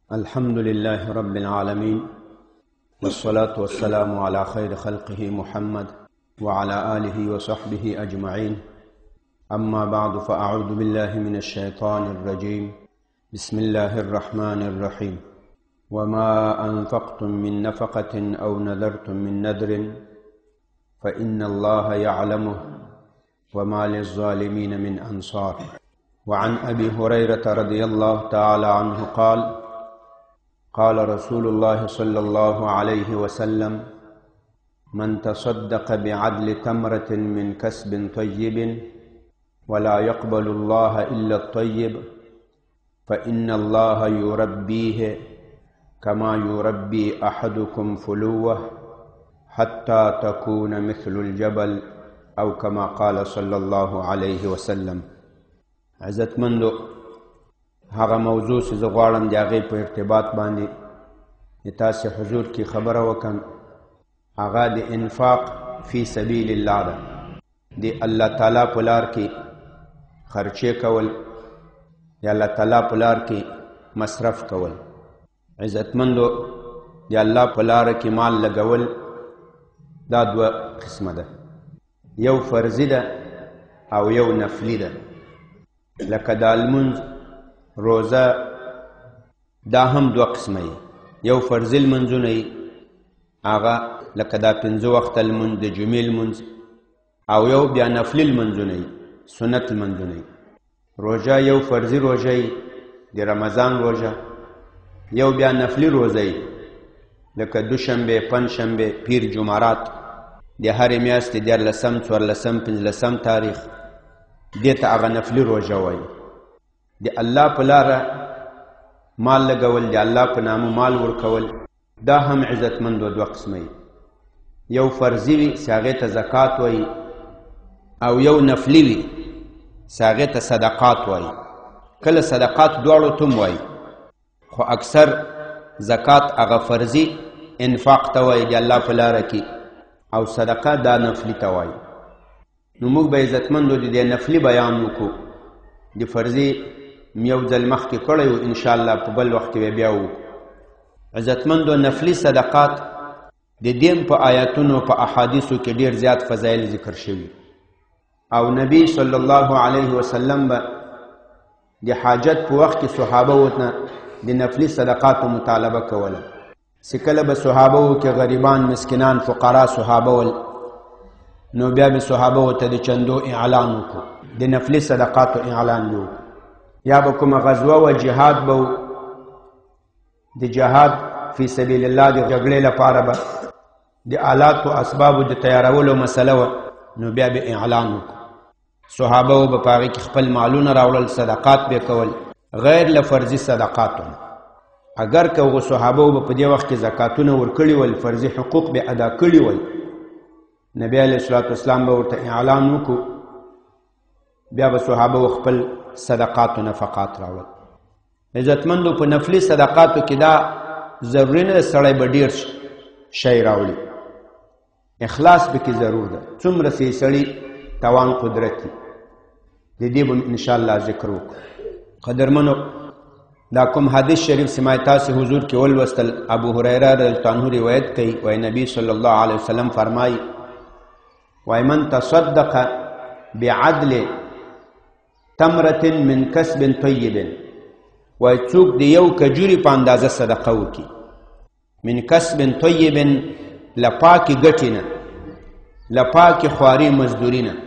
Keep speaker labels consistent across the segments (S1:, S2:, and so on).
S1: الحمد لله رب العالمين، والصلاة والسلام على خير خلقه محمد وعلى آله وصحبه أجمعين. أما بعد، فأعوذ بالله من الشيطان الرجيم. بسم الله الرحمن الرحيم. وما أنفقتم من نفقة أو نذرتم من نذر فإن الله يعلمه وما للظالمين من أنصار. وعن أبي هريرة رضي الله تعالى عنه قال رسول الله صلى الله عليه وسلم: من تصدق بعدل تمرة من كسب طيب ولا يقبل الله إلا الطيب فإن الله يربيه كما يربي أحدكم فلوه حتى تكون مثل الجبل، أو كما قال صلى الله عليه وسلم. عزتمندو، هغه موضوع چې زه غواړم د هغې په ارتباط باندې د تاسې حضور کې خبره وکړم، هغه د انفاق فی سبیل الله ده. د الله تعالی په لار کې خرچې کول، د الله تعالی په لار کې مصرف کول. عزتمندو، د الله په لاره کې مال لګول دا دوه قسمه ده، یو فرضي ده او یو نفلي ده. لکه د لمونځ، روزه، دا هم دوه قسمه یي. یو فرضي لمونځونه یي، هغه لکه دا 5 وخته لمونځ، د جمعې لمونځ، او یو بیا نفلي لمونځونه یي، سنت لمونځونه یي. روژه یو فرضي روژه یي، د رمضان روژه، یو بیا نفلي روژه یي، لکه دوشنبه، پنجشنبه، پیر، جمعرات، د هرې میاشتې 14، 14، 15 تاریخ، دې ته هغه نفلي روژه وایي. د الله په لاره مال لګول، د الله په نامه مال ورکول، دا هم عزتمندو دوه قسمه یي. یو فرضي وي چې هغې ته زکات وایي، او یو نفلي وي چې هغې ته صدقات وایي. کله صدقات دواړو ته هم وایي، خو اکثر زکات هغه فرضي انفاق ته وایي د الله په لاره کې، او صدقه دا نفلي ته وایي. نو موږ به عزتمندو د دې نفلي بیان وکړو. د فرضي یو ځل مخکې کړی و، انشاءالله په بل وخت کې بیا وکړو. عزتمندو، نفلي صدقات د دین په آیاتونو په احادیثو کې ډیر زیات فضایل ذکر شوي، او نبی صلی الله علیه وسلم به د حاجت په وخت کې صحابه ورته د نفلي صدقاتو مطالبه کوله. چې کله به صحابه و کې غریبان، مسکینان، فقرا صحابه ول، نو بیا به صحابه ورته د چندو اعلان وکړو، د نفلي صدقاتو اعلان یې وکړو. یا به کومه غزوه و، جهاد به و، د جهاد فی سبیل الله د جګړې لپاره به د آلاتو اسبابو د تیارولو مسله وه، نو بیا به اعلان وکړو. صحابه و به په هغې کې خپل مالونه راوړل، صدقات به کول، غیر له فرضي صدقاتو. اگر که هغو صحابه و به په دې وخت کې زکاتونه ورکړي ول، فرضي حقوق به ادا کړي ول، نبی علیه الصلاة والسلام به ورته اعلان وکړو، بیا به صحابه و خپل صدقات و نفقات راوړل. عزتمندو، په نفلي صدقاتو کې دا ضروري نه ده سړی به ډېر شی راوړي، اخلاص به کې ضرور ده. څومره چې سړي توان قدرت وي، د دې به انشاءالله ذکر وکړو. قدرمنو، دا کوم حدیث شریف چې ما تاسې حضور کې ولوستل، ابو هریره رضی الله عنه روایت کوي، وایي نبی صلی الله علیه وسلم فرمایي، وایي من تصدق بعدل تمرة من کسب طیب، وایي څوک د یو کجوري په اندازه صدقه وکړي، من کسب طیب، له پاکې ګټې نه، له پاکې خواري مزدوري نه،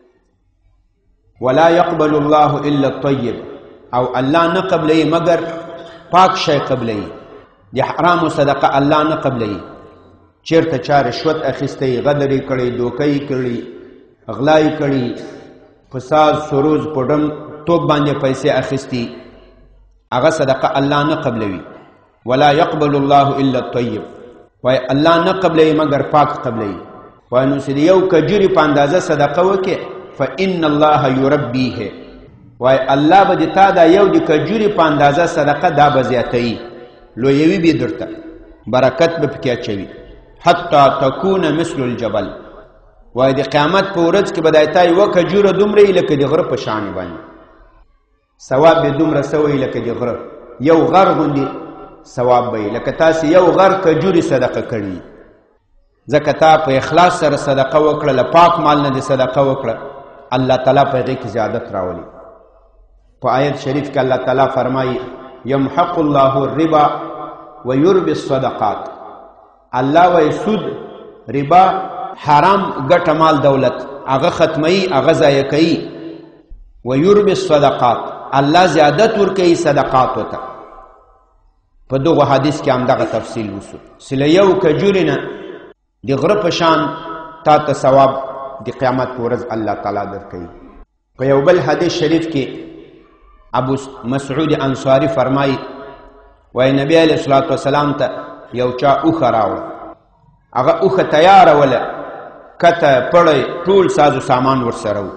S1: ولا يقبل الله الا الطیب، او الله نه قبلوي مگر پاک شی قبلوي. د حرامو صدقه الله نه قبلوي. چیرته چا رشوت اخیستی، غدرې کړی، دوکۍ کړي، غلای کړي، فساد، سروز، پډم، توپ باندې پیسې اخیستی، هغه صدقه الله نه قبلوي. ولا يقبل الله الا الطیب، وای الله نه قبلوي مگر پاک قبلوي. وای نو چې یو کجوري په اندازه صدقه وکړي، فإن الله يربيه، وای الله به د تا دا یو د کجوري په اندازه صدقه دا به زیاتوي، لویوي به درته، برکت به پکې اچوي. حتی تکون مثل الجبل، وای د قیامت په ورځ کې به دایته یوه کجوره دومره وي لکه د غره په شان باندې، ثواب به دومره سوی لکه د غره، یو غر غوندې ثواب به لکه تاسې یو غر کجوري صدقه کړي ځکه تا په اخلاص سره صدقه وکړه له پاک مال نه دې صدقه وکړه الله تعالی په هغې کې زیادت راولي په آیت شریف کې الله تعالی فرمایي یمحق الله الربا ویربي الصدقات الله وایي سود ربا حرام ګټه مال دولت هغه ختموي هغه ضایع کوي ویربي الصدقات الله زیادت ورکوي صدقاتو ته په دغه حدیث کې همدغه تفصیل وشو چې له یو کجوري نه د غره په شان تا ته ثواب د قیامت په ورځ الله تعالی درکوي په یو بل حدیث شریف کې ابو مسعود انصاري فرمایي وایي نبی علیه الصلاة والسلام ته یو چا اوښه راوړه هغه اوښه تیاروله کته پړی ټول ساز و سامان ورسره و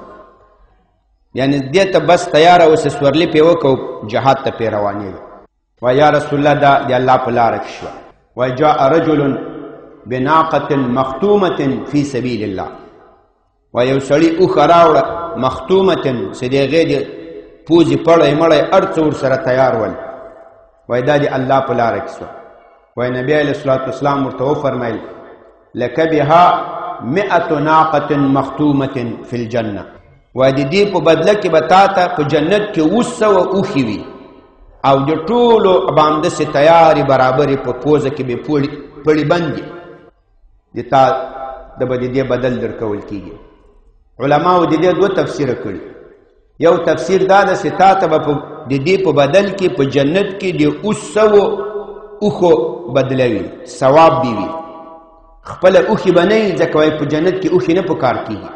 S1: یعنې دې ته بس تیاره اوسه سورلي پې وکړو جهاد ته پې روانېږي وایي یا رسول الله دا د الله په لاره کې شوه وایي جاء رجل بناقة مختومة في سبيل الله وایي یو سړي اوښه راوړه مختومة چې د هغې د پوزې پړی مړی هر څه ورسره تیار ول وایي دا د الله په لاره کې شوه وایي نبي علیه الصلاة والسلام ورته وفرمیل لک بها 100 ناقة مختومة في الجنة وایي د دې په بدله کې به تا ته په جنت کې 200 اوښې وي او د ټولو به همداسې تیارې برابرې په پوزه کې به پړي بند د تا د به د دې بدل درکول کېږي علماو د دې دوه تفسیره کړي یو تفسیر دا ده چې تا ته به د دې په بدل کې په جنت کې د 200 اوښو بدله وي ثواب به وي خپله اوښې به نه وي ځکه وایي په جنت کې اوښې نه په کار کېږي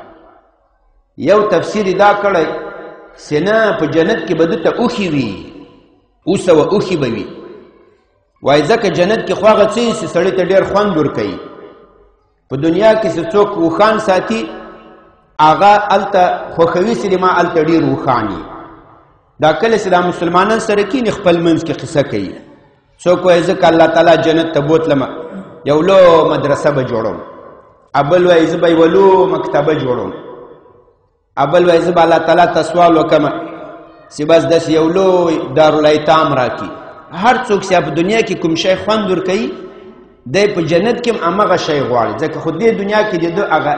S1: یو تفسیر دا کړی چې نه په جنت کې به ده ته اوښې وي 200 اوښې به وي وایي ځکه جنت کې خو هغه څه چې سړي ته ډېر خوند ورکوي په دنیا کې چې څوک اوښان ساتي هغه هلته خوښوي چې ما هلته ډېر اوښان وي دا کله چې دا مسلمانان سره کښېني خپل منځ کې قصه کوي څوک وایي ځکه الله تعالی جنت ته بوتلم یو لو مدرسه به جوړوم ابل وایي زه به یوه لو مکتبه جوړوم ابل وایي زه به الله تعالی ته سوال وکړم چې بس داسې یو لوی دارالایتام راکړي هر څوک چې په دنیا کې کوم شی خوند ورکوي دی په جنت کې هم همغه شی غواړي ځکه خو دې دنیا کې د ده هغه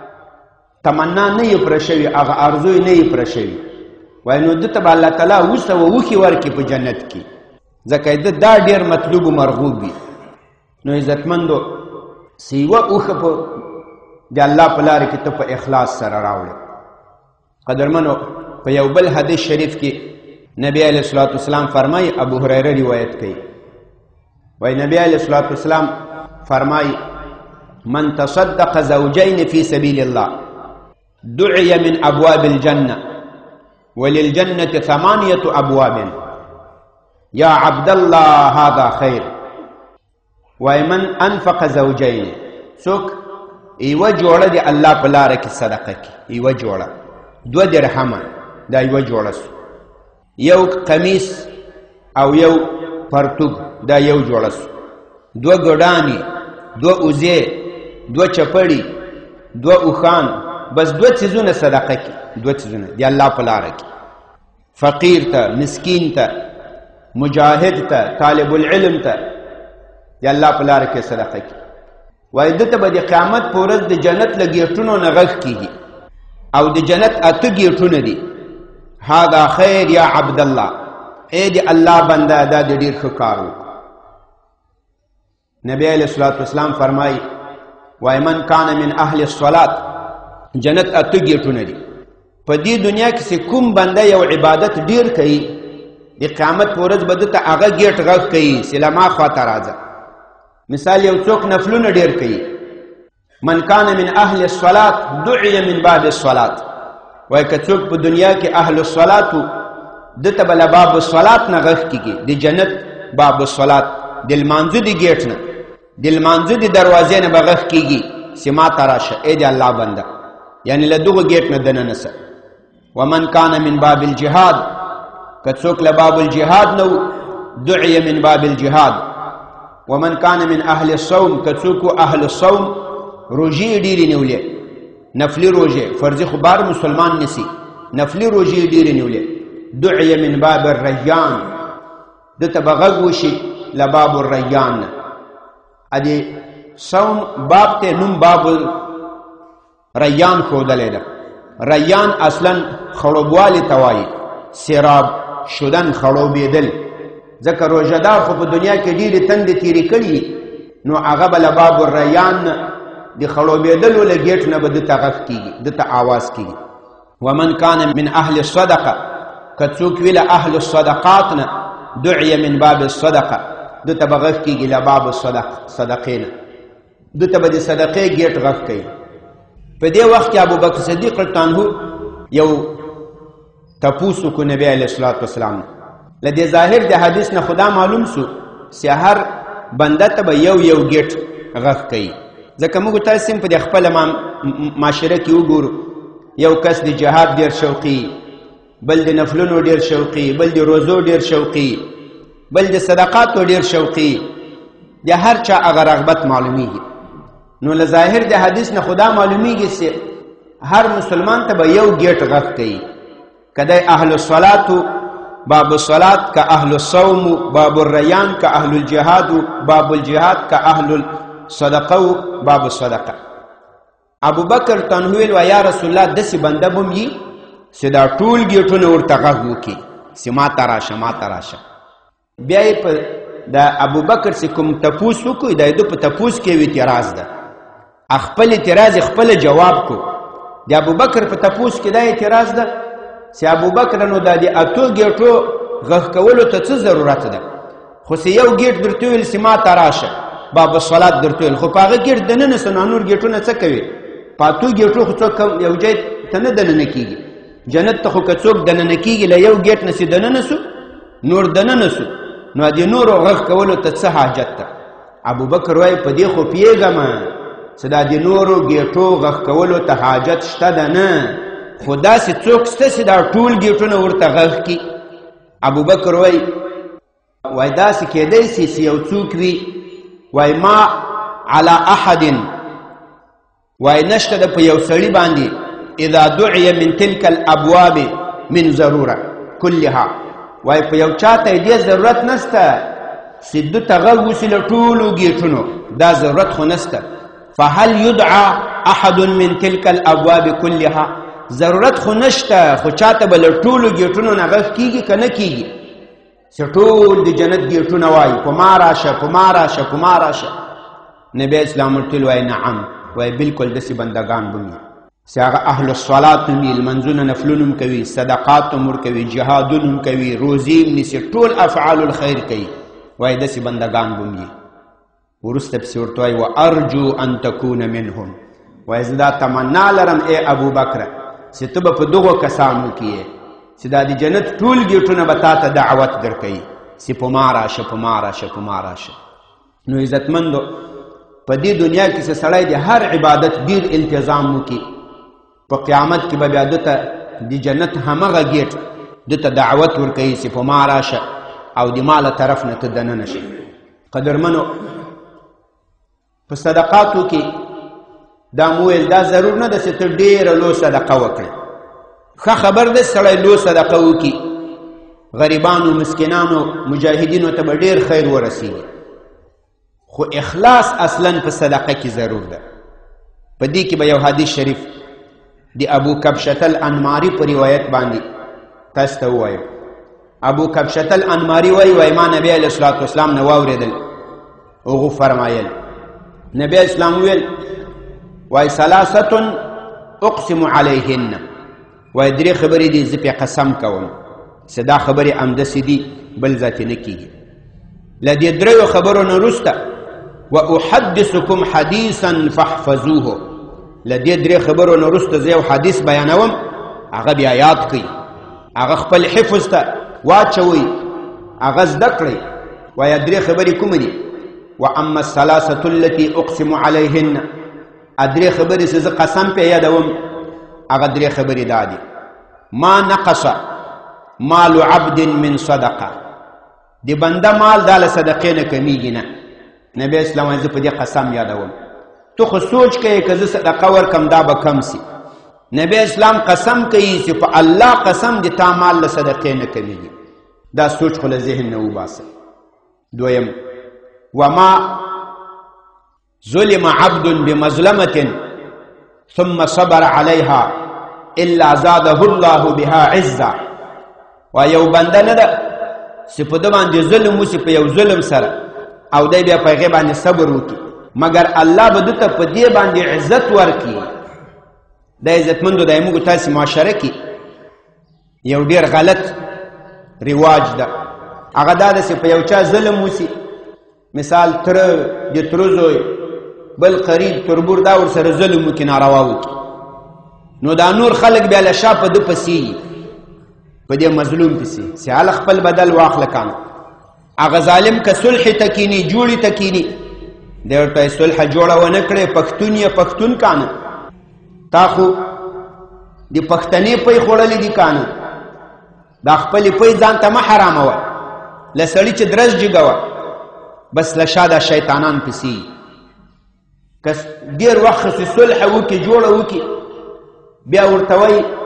S1: تمنا نه یې پوره شوي هغه ارزو یې نه یې پوره شوي وایي نو ده ته به الله تعالی 200 اوښې ورکړي په جنت کې ځکه ده دا ډېر مطلوب و مرغوب وي نو عزتمندو چې یوه اوښه په د الله په لارې کې ته په اخلاص سره راوړې قدرمنو په یو بل حدیث شریف کې نبی علیه الصلاة والسلام فرمایي ابو هریره روایت کوي وایي نبی علیه الصلاة والسلام فرمایي من تصدق زوجين في سبيل الله دعي من أبواب الجنة وللجنة 8 أبواب يا عبد الله هذا خير ومن أنفق زوجين سوك ایوه جوړه دی الله په لاره کې صدقه کې ایوه جوړه 2 درهمه دا ایوه جوړه سو یو قمیص او یو پرتوب دا یو جوړه سو 2 ګډانی 2 اوزې 2 چپړی 2 اوښان بس 2 څیزونه صدقه کې 2 څیزونه دی الله په لاره کې فقیر ته مسکین ته مجاهد ته طالب العلم ته دی الله په لاره کې صدقه کې وایي ده ته به د قیامت په ورځ د جنت له ګیټونو نه غږ کېږي او د جنت 8 ګیټونه دي هذا خیر یا عبد الله ای د الله بنده دا د ډېر ښه کار وکړو نبی علیه الصلاة والسلام فرمایي وایي من کان من اهل الصلاة جنت 8 ګیټونه دي په دې دنیا کې چې کوم بنده یو عبادت ډېر کوي د قیامت په ورځ به ده ته هغه ګیټ غږ کوي چې له ما خواته راځه مثال یو څوک نفلونه ډېر کوي من کان من اهل الصلاة دعي من باب الصلاة وایي که څوک په دنیا کې اهل الصلاة ده ته به له باب الصلاة نه غږ کېږي د جنت باب الصلاة د لمانځه د ګیټ نه د لمانځه د دروازې نه به غږ کېږي چې ما ته راشه ای د الله بنده یعنی له دغه ګیټ نه دننه سه ومن کان من باب الجهاد که څوک له باب الجهاد نه دعي من باب الجهاد ومن کان من اهل الصوم که څوک اهل الصوم روژې ډېرې نیولې نفلي روژې فرضي خو بار مسلمان نسی نفلي روژې ډېرې نیولې دعي من باب الریان ده ته به غږ وشي لباب الریان ادي صوم باب ته نوم باب ریان ښودلی ده. ریان اصلا خړوبوالی ته وایي، سیراب شدن، خړوبېدل. ځکه روژهدار خو په دنیا کې ډېرې تندې تېرې کړي، نو هغه به له باب الریان د خړوبېدلو له ګیټ نه به ده ته غږ کېږي، ده ته آواز کېږي. ومن کان من اهل الصدقه، که څوک وي له اهل الصدقات نه، دعی من باب الصدقه، ده ته به غږ کېږي له باب صدقې نه، ده ته به د صدقې ګیټ غږ کوي. په دې وخت کې ابوبکر صدیق رضی الله عنه یو تپوس وکړو نبی علیه الصلاة والسلام. له دې ظاهر د حدیث نه خدا معلوم سو چې هر بنده ته به یو ګیټ غږ کوي. ځکه موږ تاسې هم په د خپله معاشره کې وګورو، یو کس د جهاد ډېر شوقي، بل د نفلونو ډېر شوقي، بل د روزو ډېر شوقي، بل د صدقاتو ډېر شوقي، د هر چا هغه رغبت معلومیږي. نو له ظاهر د حدیث نه خدا معلومیږي چې هر مسلمان ته به یو ګیټ غږ کوي. که دی اهل الصلاة باب الصلاة، که اهل الصوم باب الریان، که اهل الجهاد باب الجهاد، که اهل الصدقه باب الصدقه. ابو بکر تنویل و یا رسول الله داسې بنده به وي چې دا ټول ګیټونه ورته غږ وکړي چې ما ته راشه، ما ته راشه. بیا یې په د ابوبکر چې کوم تپوس وکړو، د ده په تپوس کې یو اعتراض ده، خپل اعتراض خپل جواب کو. د ابوبکر په تپوس کې دا اعتراض ده چې ابوبکر نو د اتو ګیټو غږ کولو ته څه ضرورت ده؟ خو چې یو ګیټ درته ویل چې ما ته راشه، باب الصلات درته ویل، خو په هغه ګیټ دننه سه نور ګیټونه څه کوي؟ په اتو ګیټو خو څوک یو ځای ته نه دننه کېږي. جنت ته خو که څوک دننه کېږي له یو ګیټ نه چې دننه سو نور دننه سو، نو د نورو غږ کولو ته څه حاجت ده؟ ابوبکر وایي په دې خو پوهېږم چې دا د نورو ګیټو غږ کولو ته حاجت شته ده نه، خو داسې څوک شته چې دا ټول ګیټونه ورته غږ کړي. ابوبکر وایي داسې کېدی شي چې یو څوک وي وایي ما علی احد، وایي نشته ده په یو سړي باندې اذا دعی من تلک الابواب من ضروره کلها، وایي په یو چاته یې دې ضرورت نشته چې ده ته غږ وشي له ټولو ګیټونو، دا ضرورت خو نشته. فهل يدعى احد من تلك الابواب كلها، ضرورت خو نشته، خو چاته به له ټولو ګیټونو نه غږ کېږي که نه کېږي چې ټول د جنت ګیټونه وایي په ما راشه، په ما راشه، په ما راشه؟ نبی اسلام ورته وایي نعم، وایي بلکل داسې بندګان به وي چې هغه اهل الصلات هم وي، لمنځونه نفلونه هم کوي، صدقات هم ورکوي، جهادونه هم کوي، روزې هم نیسي، ټول افعال الخیر کوي، وایي داسې بندګان به وي. وروسته پسې ورته وایي وارجو ان تکون منهم، وایي زه دا تمنا لرم ای ابوبکره چې ته به په دغو کسانو کې یې چې دا د جنت ټول ګیټونه به تا ته دعوت درکوي چې په ما راشه، په ما راشه، په ما راشه. نو عزتمندو په دې دنیا کې چې سړی د هر عبادت ډېر التزام وکړي، په قیامت کې به بیا ده ته د جنت همغه ګیټ ده ته دعوت ورکوي چې په ما راشه او د ما له طرف نه ته دننه شي. قدرمنو په صدقاتو کې دا مویل دا ضرور نه ده چې ته ډېره لو صدقه وکړې. ښه خبر ده سړی لو صدقه وکړي، غریبانو مسکینانو مجاهدینو ته به ډېر خیر ورسېږي، خو اخلاص اصلا په صدقه کې ضرور ده. په دې کې به یو حدیث شریف د ابو کبشة الانماري په روایت باندې تاسو ته ووایم. ابو کبشة الانماري وایي ما نبی علیه الصلاة والسلام نه واورېدل، هغو فرمایل نبی اسلام ویل وایي ثلاثة اقسم علیهن، وایي درې خبرې دي زه پې قسم کوم چې دا خبرې همداسې دي بل ذاتې نه کېږي. له دې دریو خبرو نه وروسته واحدثکم حدیثا فاحفظوه، له دې درې خبرو نه وروسته زه یو حدیث بیانوم، هغه بیا یاد کړئ، هغه خپل حفظ ته واچوئ، هغه زده کړئ. وایي درې خبرې کومې دي؟ واما الثلاثة التي اقسم علیهن، درې خبرې چې زه قسم پې یادوم، هغه درې خبرې دا دي: ما نقص مال عبد من صدقه، د بنده مال دا له صدقې نه کمیږي نه. نبی اسلام وایي زه په دې قسم یادوم. تو خو سوچ کوې که زه صدقه ورکم دا به کم سي. نبی اسلام قسم کوي چې په الله قسم د تا مال له صدقې نه کمیږي. دا سوچ خو له ذهن نه وباسه. دویم وما ظلم عبد بمظلمة ثم صبر عليها الا زاده الله بها عزا. و یو بنده نه ده چې په ده باندې ظلم وسي په یو ظلم سره او دی بیا په هغې باندې صبر وکړي مګر الله به ده ته په دې باندې عزت ورکړي. د عزتمندو د موږ تاسې معاشره کې یو ډېر غلط رواج ده، هغه دا ده چې په یو چا ظلم وسي، مثال تره د تره زوی بل قریب تربور دا ورسره ظلم وکړي، ناروا وکړي، نو دا نور خلک بیا له شا په ده پسې په دې مظلوم پسې چې هله خپل بدل واخله کانه. هغه ظالم که صلح ته کیني، جوړې ته کیني، دی ورته یې صلح جوړه ونه کړې، پښتون یې پښتون کانه، تا خو د پښتنې پۍ خوړلې دي کانه، دا خپلې پۍ ځان ته مه حراموه، له سړي چې درز جګوه، بس له شا دا شیطانان پسې که ډېر وخت چې صلح وکړي جوړه وکړي بیا ورته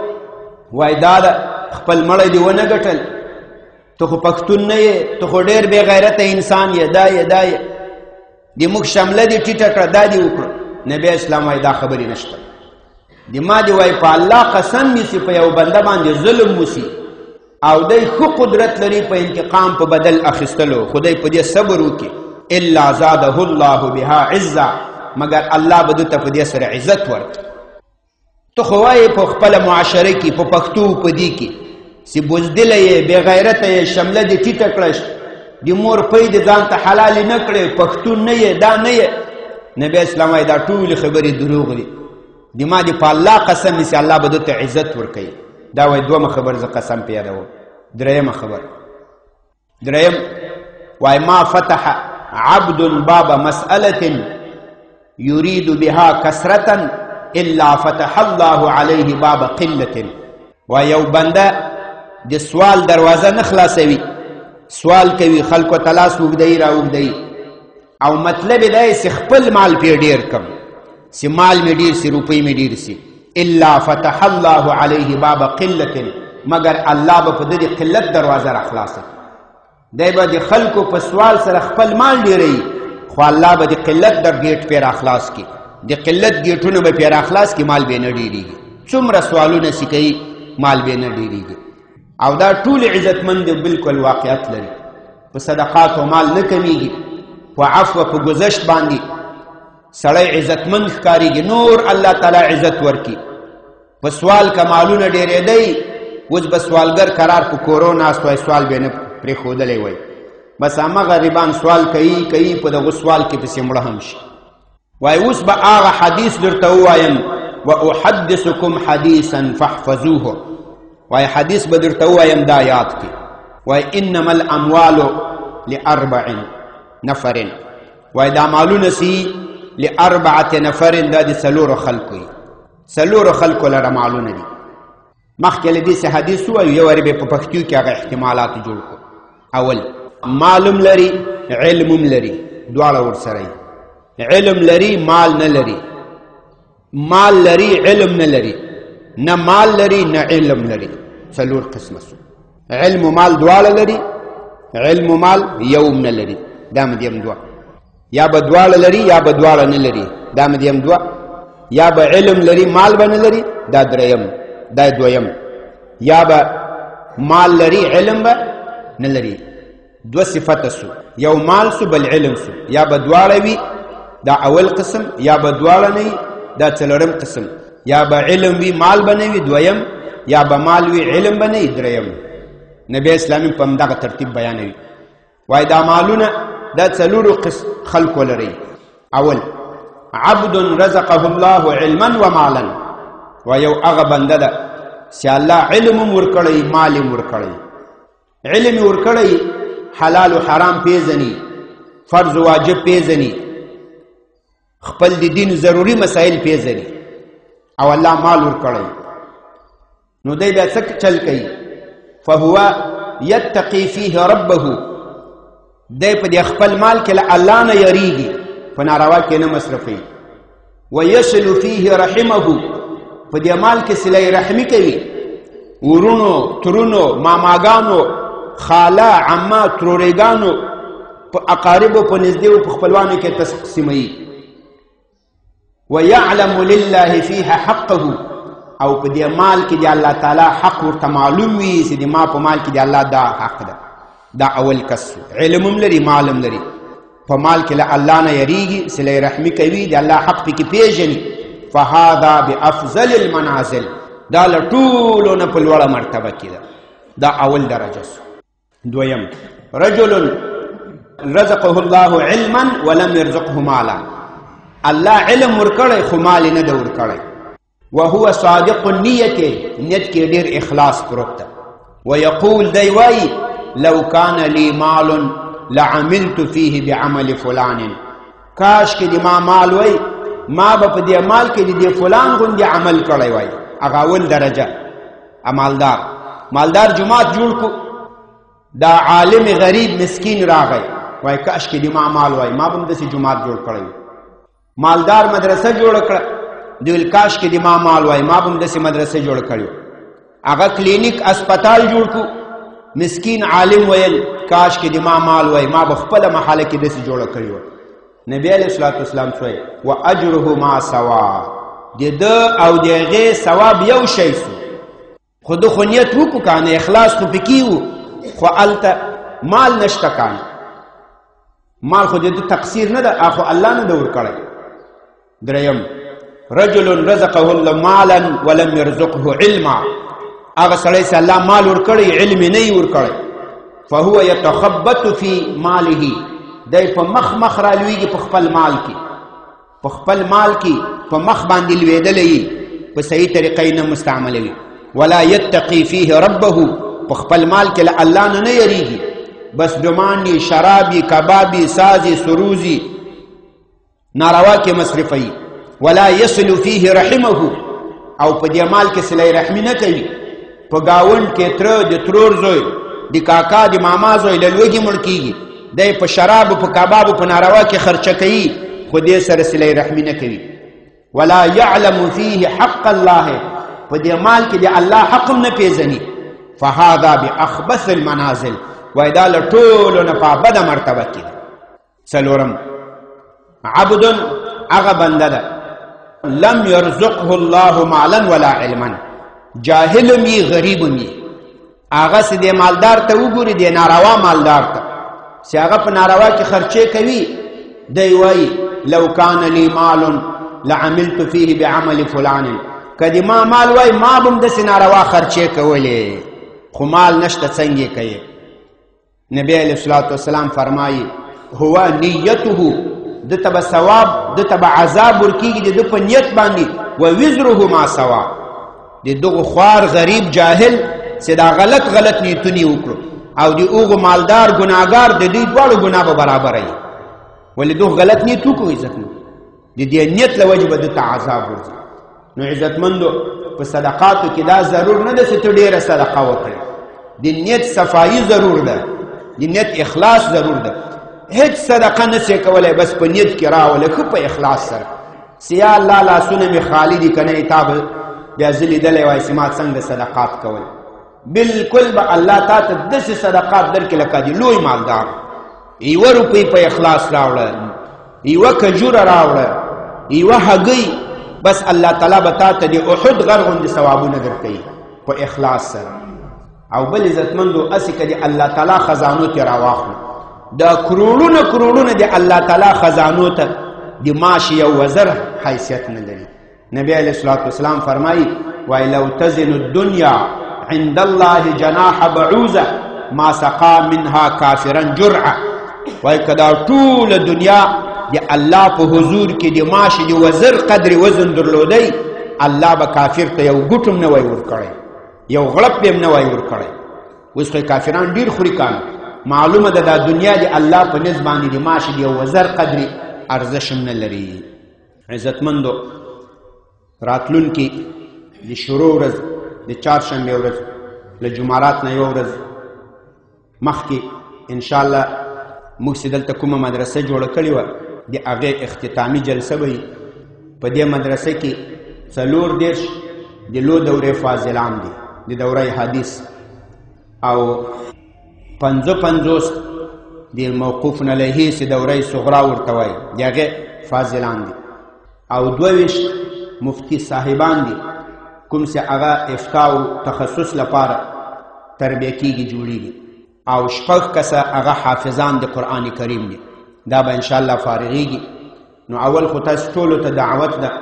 S1: وایي دا ده خپل مړی دې ونه ګټل، ته خو پښتون نه یې، ته خو ډېر بې غیرته انسان یې، دا یې د موږ شمله دې ټیټه کړه، دا دې وکړه. نبی اسلام وایي دا خبرې نشته. د ما دې وایي په الله قسم نیسي په یو بنده باندې ظلم وسي او دی ښه قدرت لري په انتقام په بدل اخیستلو، خو دی په دې صبر وکړي الا زاده الله بها عزا، مګر الله به ده ته په دې سره عزت ورکړي. ته خو وایې په خپله معاشره کې په پښتو په دې کې چې بزدله یې، بې غیرته یې، شمله دې ټیټه کړه، د مور پۍ دې ځان ته حلالې نه کړې، پښتون نه یې، دا نه یې. نبی اسلام وایي دا ټولې خبرې دروغ دي. د ما دې په الله قسم نیسي الله به ده ته عزت ورکوي. دا وایي دومه خبر زه قسم په یادوم. درېیمه خبر، درېیم وایي ما فتح عبد باب مسألة يريد بها كثرة الا فتح الله عليه باب قلة. و یو بنده د سوال دروازه نه خلاصوي، سوال کوي، خلکو ته لاس اوږدوي را اوږدوي، او مطلب یې دا یې چې خپل مال پرې ډېر کړم، چې مال مې ډېر سي، روپۍ مې ډېر سي. الا فتح الله عليه باب قلة، مګر الله به په ده د قلت دروازه را خلاصوي. دی به د خلکو په سوال سره خپل مال ډېروي، خو الله به د قلت در ګیټ پرې را خلاص کړي، د قلت ګیټونه به پرې را خلاص کړي، مال به یې نه ډېرېږي. څومره سوالونه چې کوي مال به یې نه ډېرېږي. او دا ټول عزتمند بالکل واقعیت لري. په صدقاتو مال نه کمیږي، په عفو په ګذشت باندې سړی عزتمند ښکارېږي، نور الله تعالی عزت ورکي. په سوال که مالونه ډېرېدی، اوس به سوالګر قرار په کورو ناست وای، سوال به یې نه پرېښودلی وای، بس همه غریبان سوال کوي، په دغه سوال کې پسې مړه هم شي. وای اوس به هغه حدیث درته ووایم، و احدثکم حدیثا فاحفظوه، وای حدیث به درته ووایم دا یاد کړي. وای انما الاموال لاربع نفر، وای دا مالونه سي لاربعه نفر، دا د څلورو خلکو وي، څلورو خلکو لره مالونه دي. مخکې له دې چې حدیث ووایو یو وارې به په پښتو کې هغه احتمالات جوړ کړو. اول مالم لري، علمم لري، دواړه ورسره وي. علم لري، مال نه لري، مال لري، علم نه لري، نه مال لري نه علم لري، څلور قسمه سو. علم و مال دواړه لري، علم و مال یو نه لري، دا مدیم دوه. یا به دواړه لري یا به دواړه نه لري، دا مدیم دوه. یا به علم لري مال به نه لري، دا دریم، دا دویم. یا به مال لري علم به نه لري، دو صفت سو، یو مال سو بل علم سو. یا به دواړه وي، دا اول قسم. یا به دواړه نه وي، دا څلورم قسم. یا به علم وي مال به نه وي، دویم. یا به مال وي علم به نه وي، دریم. نبی اسلامي په همدغه ترتیب بیانوي. وایي دا مالونه دا څلورو خلکو لري. اول عبد رزقه الله علما ومالا، ویو هغه بنده ده چې الله علم هم ورکړی، مال هم ورکړی. علم یې ورکړی، حلال و حرام پیژني، فرض و واجب پیژني، خپل د دین ضروري مسائل پیژني، او الله مال ورکړی. نو دی بیا څه چل کوي؟ فهو یتقي فیه ربه، دی په دې خپل مال کې له الله نه یریږي، په ناروا کې نه مصرفوي. ویصل فیه رحمه، په دې مال کې صله رحمي کوي، ورونو، ترونو، ماماګانو، خاله، عمه، ترورېګانو، په اقاربو په نږدې او په خپلوانو کې تقسیموي. ويعلم لله فيها حقه، او په دې مال کې د الله تعالی حق ورته معلوم وي چې د ما په مال کې د الله دا حق ده. دا اول کس علم هم لري، مال هم لري، په مال کې له الله نه یریږي، صله رحمي کوي، د الله حق پکې پیژني. فهذا بافضل المنازل، دا له ټولو نه په لوړه مرتبه کې ده. دا اول درجه سو. دویم، رجل رزقه الله علما ولم يرزقه مالا، الله علم ورکړی خو مال نه ده ورکړی. وهو صادق النیت، نیت کې ډېر اخلاص پروت ده. ويقول دی وایي لو كان لي مال لعملت فيه بعمل فلان، کاش کې د ما مال وای ما به په دې مال کې د فلان غوندې عمل کړی وای. هغه اول درجه مالدار. مالدار جماعت جوړ کو، دا عالم غریب مسکین راغی وای کاش کې د ما مال وای ما به هم داسې جماعت جوړ کړی. مالدار مدرسه جوړ کړه، دی ویل کاش کې د ما مال وای ما به هم داسې مدرسه جوړ کړی. هغه کلینیک اسپتال جوړ کو، مسکین عالم ویل کاش کې د ما مال وای ما به خپله محله کې داسې جوړه کړی وای. نبی علیه الصلاة والسلام سوی و اجره ما سوا، د ده او د هغې ثواب یو شی سو. خو ده خو نیت وکړو کنه، اخلاص خو پکې و، خو هلته مال نشته کنه، مال خو د ده تقصیر نه ده، خو الله نه ده ورکړی. دریم، رجل رزقه الله مالا ولم يرزقه علما، هغه سړی چې الله مال ورکړی علم نه یې ورکړی. فهو يتخبط في ماله، دی په مخ را لویږي په خپل مال کې، په خپل مال کې په مخ باندې لویدلی په صحیح طریقې نه مستعملوي. ولا يتقي فيه ربه، په خپل مال کې له الله نه یریږي، بس ډمانډي، شرابي، کبابي، سازي، سروزي، ناروا کې مصرفوي. ولا يصل فيه رحمه، او په دې مال کې صله رحمي نه کوي. په گاوند کې تره د ترور زوی د کاکا د ماما زوی له لوږې مړ کېږي، دی په شرابو په کبابو په ناروا کې خرچه کوي، خو دې سره صله رحمي نه کوي. ولا يعلم فيه حق الله، په دې مال کې د الله حق هم نه پیژني. فهذا باخبث المنازل، وای دا له ټولو نه په بده مرتبه کې ده. څلورم، عبد، هغه بنده ده لم يرزقه الله مالا ولا علما، جاهل می غریب می. هغه چې د مالدار ته وګوري، د ناروا مالدار ته چې هغه په ناروا کې خرچې کوي، دی وایي لو کان لی مال لعملت فيه بعمل فلان، که ما مال وای ما به هم داسې ناروا خرچې کولې، خو مال نشته څنګه کوي. نبی علیه الصلاة والسلام فرمایي هو نیته، دته به ثواب دته به عذاب ورکېږي د ده په نیت باندې. و وزره ما سوا، د دغه خوار غریب جاهل چې دا غلط نیتونې وکړو، او د هغو مالدار ګناهګار د دوی دواړو ګناه به برابره وي. ولې دغه غلط نیت وکړو، عزتمند د دې نیت له وجې به دته عذاب ورځي. نو عزتمندو په صدقاتو کې دا ضرور نه ده چې ته ډېره صدقه وکړې، د نیت صفایي ضرور ده، د نیت اخلاص ضرور ده. هیڅ صدقه نشي کولی بس په نیت کې راوله، ښه په اخلاص سره. سیا الله لاسونه مې خالي دي که نه، تا به بیا زه لیدلی وای چې ما څنګه صدقات کول. بلکل به الله تا ته داسې صدقات درکړي لکه د لوی مالدار. یوه روپۍ په اخلاص راوړه، یوه کجوره راوړه، یوه هګۍ، بس الله تعالی به تا ته د احد غر غوندې ثوابونه درکوي په اخلاص سره. او بل عزتمندو هسې که د الله تعالی خزانو کې راواخلو، دا کروڑونه د الله تعالی خزانو ته د معاش یو وزر حیثیت نه لري. نبی علیه الصلاة والسلام فرمایي وای لو تزن الدنیا عند الله جناح بعوزه ما سقا منها کافرا جرعه، وای که دا ټوله دنیا د الله په حضور کې د معاش د وزر قدر وزن درلودی، الله به کافر ته یو ګوټم نه وای ورکړی، یو غړپ به هم نه وای ورکړی. اوس خو کافران ډېر خوري کانو، معلومه ده دا دنیا د الله په نسبت باندې د معاش د یو وزر قدر ارزش هم نه لري. عزتمندو راتلونکي د شروع ورځ د چهارشنبې ورځ له جمعرات نه یو ورځ مخکې انشاءالله موږ چې دلته کومه مدرسه جوړه کړې وه د هغې اختتامي جلسه به وي. په دې مدرسه کې 34 د لو دورې فاضلان دي د دوره حدیث، او 55 د موقوف علیه سي دوره صغرا ورته وایي د هغې فاضلان دي او 22 مفتی صاحبان دي کوم چې هغه افتا او تخصص لپاره تربیه کیږي جوړیږي او 6 کسه هغه حافظان د قرآن کریم دي دا به انشاءالله فارغیږي نو اول خو تاسو ټولو ته دعوت ده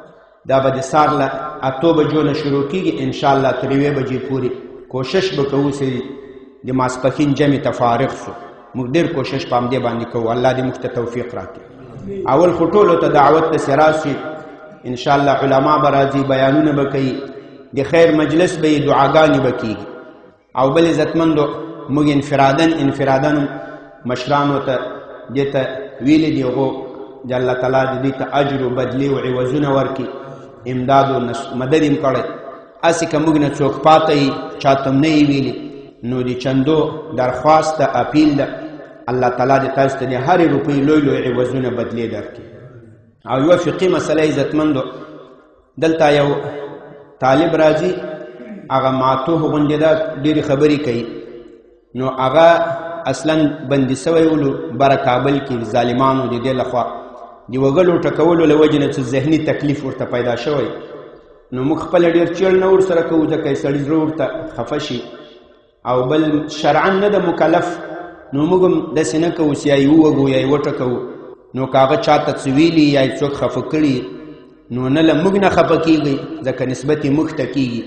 S1: دا به د سهار له 8 بجو نه شروع کیږي انشاءالله تر 1 بجې پورې کوشش به کوو چې د ماسپښین جمع ته فارغ شو موږ ډېر کوشش په همدې باندې کوو الله دې موږ ته توفیق راکړي اول خو ټولو ته دعوت ته چې راشي انشاءالله علما به راځي بیانونه به کوي د خیر مجلس به یې دعاګانې به کیږي او بل عزتمندو موږ انفرادن مشرانو ته دې ته ویلي دي هغو د الله تعالی د دې ته اجر و بدلي او عوضونه ورکړي امداد و مدد یې کړی هسې که موږ نه څوک پاته یي چاته هم نه یې ویلي نو د چندو درخواست ده اپیل ده الله تعالی دې تاسو ته د هرې روپۍ لوی عوضونه بدلې درکړي او یوه فقهي مسله عزتمندو دلته یو طالب راځي هغه معتوه غوندې ده ډېرې خبرې کوي نو هغه اصلا بندي سوی ولو بره کابل کې ظالمانو د دې لخوا د وګلو ټکولو له وجې نه څه ذهني تکلیف ورته پیدا شوی نو موږ خپله ډېر چیړ نه ورسره کوو ځکه یې سړي زړه ورته خفه شي او بل شرعا نه ده مکلف نو موږ هم داسې نه کوو چې یا یې ووږو یا یې وټکوو نو که هغه چاته څه ویلي یا یې څوک خفه کړي نو نه له موږ نه خفه کېږئ ځکه نسبت یې موږ ته کېږي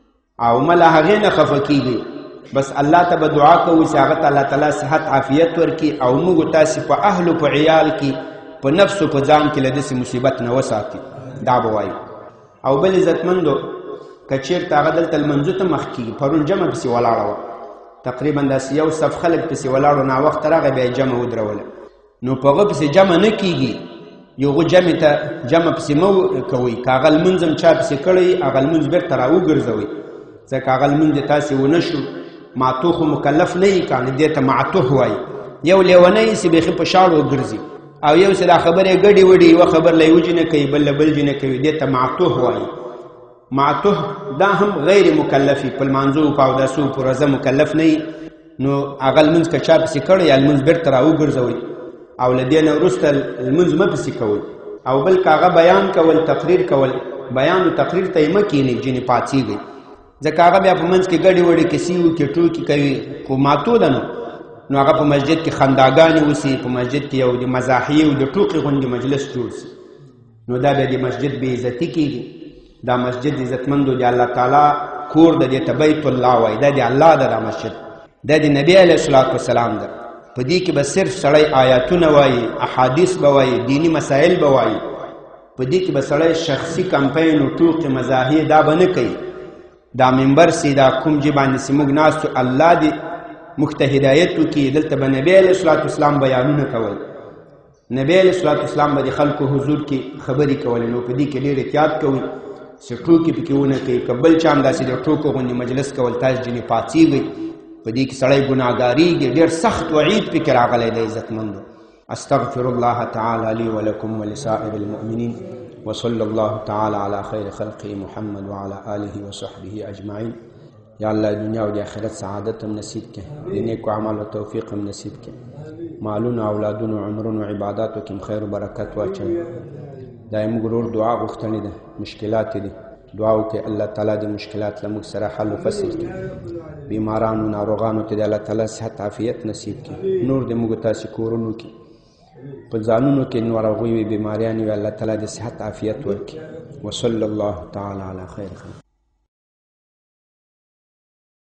S1: او نه له هغې نه خفه کېږئ بس الله ته به دعا کوو چې هغه ته الله تعالی صحت عافیت ورکړي او موږ تاسې په اهلو په عیال کې په نفسو په ځان کې له داسې مصیبت نه وساتي دا به وایو او بل عزتمندو که چېرته هغه دلته لمنځو ته مخ کېږي پرون جمع پسې ولاړه وه تقریبا داسې یو صف خلک پسې ولاړو ناوخته راغی بیا یې جمع ودروله نو په هغه پسې جمع نه کېږي یو جمع ته جمع پسې مه کوئ که هغه لمونځ هم چا پسې کړی هغه لمونځ بېرته راوګرځوئ ځکه هغه لمونځ د تاسې ونه شو معتوه خو مکلف نه یي کنه دې ته معتوه وایي یو لیونی چې بیخي په شاړو ګرځي او یو چې دا خبرې ګډې وډې یوه خبر له یوه جینه کوي بل له بل جینه کوي دې ته معتوه وایي معتوه دا هم غیر مکلفي په لمانځو په اوداسو په روژه مکلف نه یي نو هغه لمونځ که چا پسې کړی یا لمونځ بېرته راوګرځوئ او له دې نه وروسته لمونځ مه پسې کوئ او بل که هغه بیان کول تقریر کول بیان و تقریر ته یې مه کښېنئ ځینې پاڅېږئ ځکه هغه بیا په منځ کې ګډې وډې کیسې وکړي ټوکې کوي خو ماتو ده نو هغه په مسجد کې خنداګانې وسي په مسجد کې یو د مزاحیې او د ټوکې غوندې مجلس جوړ سي نو دا بیا د مسجد بې عزتي کېږي دا مسجد عزتمندو د الله تعالی کور د دې ته بیت الله وایي دا د الله ده دا مسجد دا د نبي علیه الصلاة وسلام ده په دې کې به صرف سړی آیاتونه وایي احادیث به وایي دینی مسایل به وایي په دې کې به سړی شخصي کمپین او ټوکې مزاحیې دا به نه کوي دا منبر سي دا کوم جې باندې چې موږ ناستو الله دې موږ ته هدایت وکړي دلته به نبی علیه الصلاة وسلام بیانونه کول نبی علیه الصلاة وسلام به د خلکو حضور کې خبرې کولې نو په دې کې ډېر احتیاط کوئ چې ټوکې پکې ونه کوي که بل چا هم داسې د ټوکو غوندې مجلس کول تاسو ځینې پاڅېږئ په دې کې سړی ګناهګارېږي ډېر سخت وعید پکې راغلی دی عزتمندو استغفر الله تعالی لي ولكم ولسائر المؤمنين وصلى الله تعالى على خير خلقه محمد وعلى آله وصحبه أجمعين یا الله دنیا او د آخرت سعادت هم نصیب کړي د نیکو اعمالو توفیق هم نصیب کړي مالونو اولادونو عمرونو عباداتو کې خیر و برکت واچوي دا یې موږ ورور دعا غوښتنې ده مشکلات دي دعا وکړئ الله تعالی د مشکلات له موږ سره حل و فصل کړي بیمارانو ناروغانو ته د الله تعالی صحت عافیت نصیب کړي نور د موږ تاسې کورونو کې په ځانونو کې ناروغۍ وي بیماریانې وي الله تعالی د صحت عافیت ورکړي وصلی الله تعالی علی خیر خلق